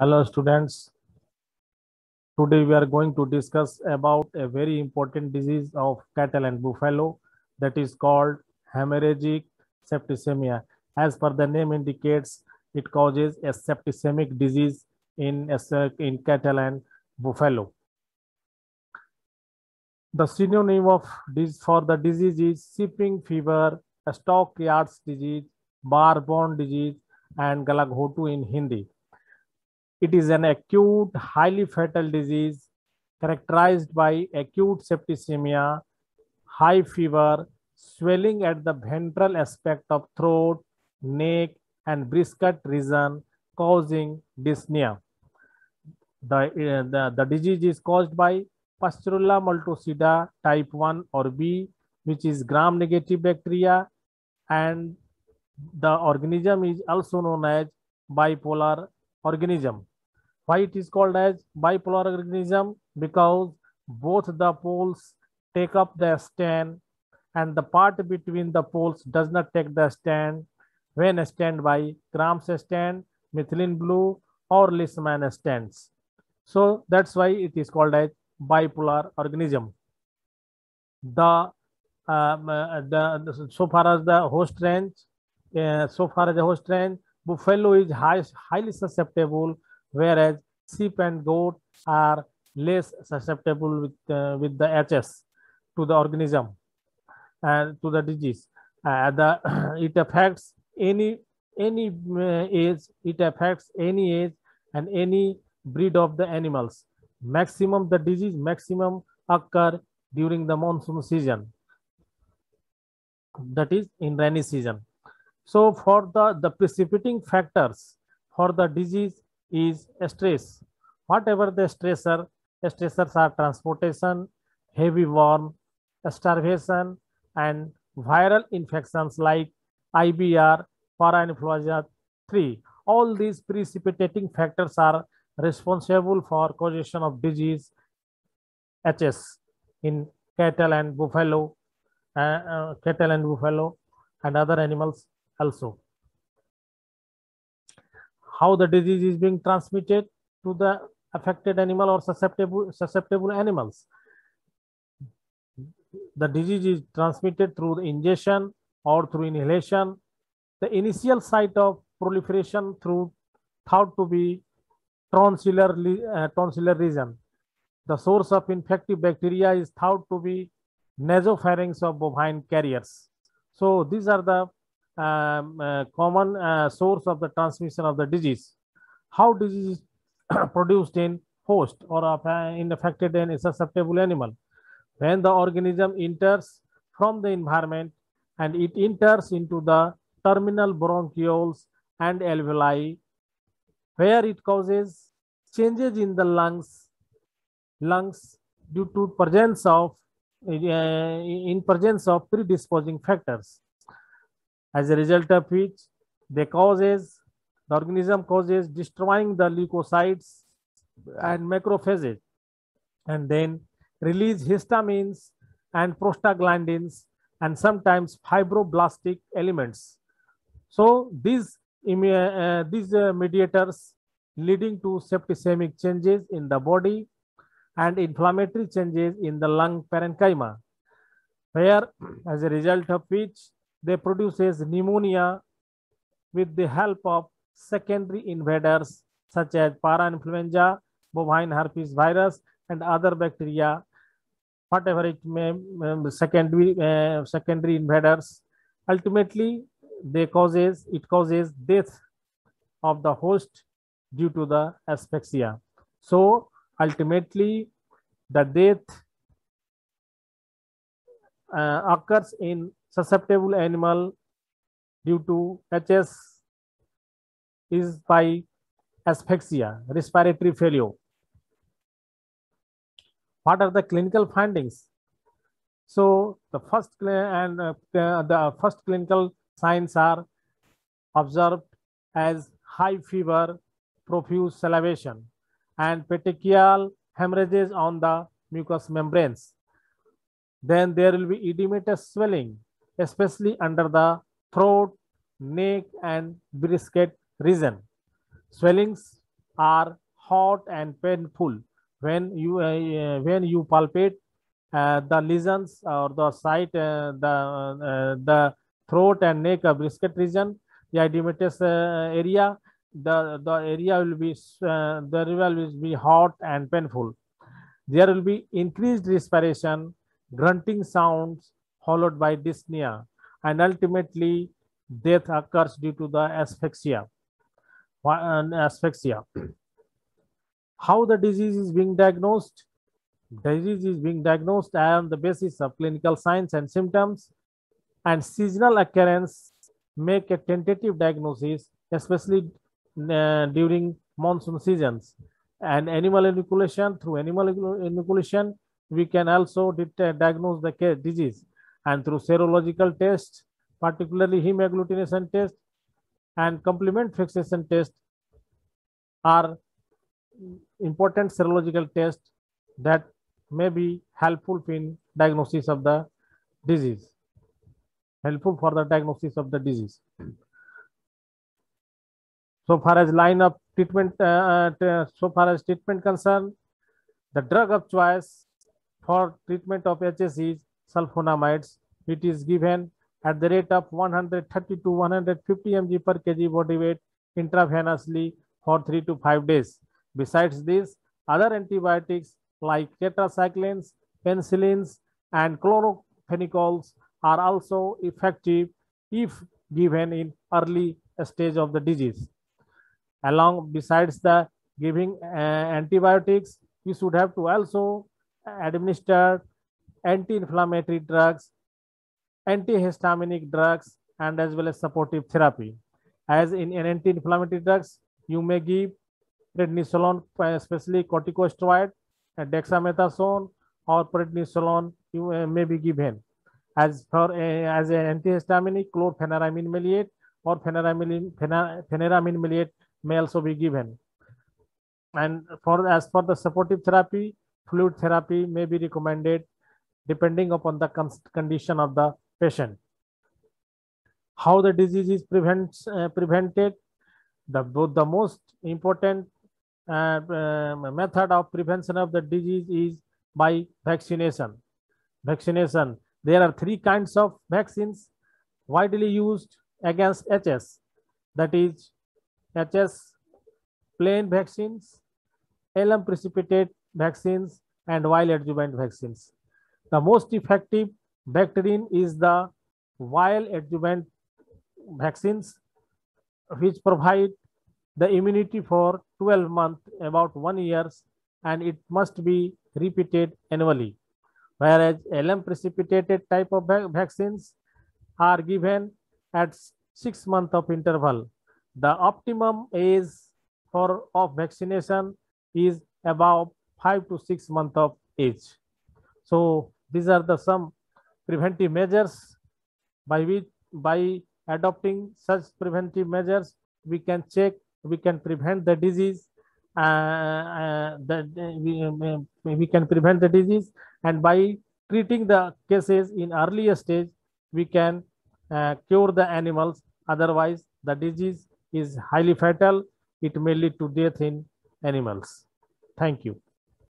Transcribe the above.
Hello students, today we are going to discuss about a very important disease of cattle and buffalo that is called hemorrhagic septicemia. As per the name indicates, it causes a septicemic disease in cattle and buffalo. The synonym of this for the disease is shipping fever, stockyards disease, bar-borne disease, and galaghotu in Hindi. It is an acute, highly fatal disease characterized by acute septicemia, high fever, swelling at the ventral aspect of throat, neck, and brisket region, causing dyspnea. The disease is caused by Pasteurella multocida type 1 or B, which is gram-negative bacteria, and the organism is also known as bipolar organism. Why it is called as bipolar organism? Because both the poles take up the stand and the part between the poles does not take the stand when stand by Gram's stand, methylene blue, or Leishman stands. So that's why it is called as bipolar organism. So far as the host range, buffalo is highly susceptible, whereas sheep and goat are less susceptible with the HS to the organism and to the disease. It affects any age. It affects any age and any breed of the animals. The disease maximum occur during the monsoon season, that is in rainy season. So for the precipitating factors for the disease is stress. Whatever the stressors are transportation, heavy warm, starvation, and viral infections like IBR, parainfluenza 3. All these precipitating factors are responsible for causation of disease HS in cattle and buffalo, and other animals also. How the disease is being transmitted to the affected animal or susceptible animals? The disease is transmitted through the ingestion or through inhalation. The initial site of proliferation thought to be tonsillar region. The source of infective bacteria is thought to be nasopharynx of bovine carriers. So these are the common source of the transmission of the disease. How disease is produced in host or in affected and susceptible animal? When the organism enters from the environment and it enters into the terminal bronchioles and alveoli, where it causes changes in the lungs due to presence of predisposing factors, as a result of which the organism causes destroying the leukocytes and macrophages, and then release histamines and prostaglandins and sometimes fibroblastic elements. So these mediators leading to septicemic changes in the body and inflammatory changes in the lung parenchyma, where as a result of which they produces pneumonia with the help of secondary invaders such as parainfluenza, bovine herpes virus, and other bacteria, whatever it may, secondary invaders. Ultimately, it causes death of the host due to the asphyxia. So ultimately, the death occurs in susceptible animal due to HS is by asphyxia, respiratory failure. What are the clinical findings? So the first clinical signs are observed as high fever, profuse salivation, and petechial hemorrhages on the mucous membranes. Then there will be edematous swelling, especially under the throat, neck, and brisket region. Swellings are hot and painful when you palpate the lesions or the site, the throat and neck of brisket region, the edematous area, the area will be the area will be hot and painful. There will be increased respiration, grunting sounds followed by dyspnea, and ultimately death occurs due to the asphyxia. Asphyxia. How the disease is being diagnosed? Disease is being diagnosed on the basis of clinical signs and symptoms, and seasonal occurrence make a tentative diagnosis, especially during monsoon seasons. And animal inoculation, through animal inoculation, we can also diagnose the disease, and through serological tests, particularly heme agglutination test and complement fixation test are important serological tests that may be helpful in diagnosis of the disease, helpful for the diagnosis of the disease. So far as line of treatment, so far as treatment concerned, the drug of choice for treatment of HS is sulfonamides. It is given at the rate of 130 to 150 mg per kg body weight intravenously for 3 to 5 days. Besides this, other antibiotics like tetracyclines, penicillins, and chlorophenicols are also effective if given in early stage of the disease. Besides the giving antibiotics, you should have to also administer anti-inflammatory drugs, antihistaminic drugs, and as well as supportive therapy. As in anti-inflammatory drugs, you may give prednisolone, especially corticosteroid, dexamethasone, or prednisolone you may be given. As an antihistaminic, chlorpheniramine maleate or pheniramine maleate may also be given. And as for the supportive therapy, fluid therapy may be recommended depending upon the condition of the patient. How the disease is prevented? The most important method of prevention of the disease is by vaccination. There are 3 kinds of vaccines widely used against HS. That is HS plain vaccines, alum precipitate vaccines, and vial adjuvant vaccines. The most effective vaccine is the vial adjuvant vaccines, which provide the immunity for 12 months, about 1 year, and it must be repeated annually. Whereas alum precipitated type of vaccines are given at 6 months of interval. The optimum age of vaccination is about 5 to 6 months of age. So these are the some preventive measures by adopting such preventive measures, we can prevent the disease. We can prevent the disease, and by treating the cases in earlier stage, we can cure the animals. Otherwise, the disease is highly fatal. It may lead to death in animals. Thank you.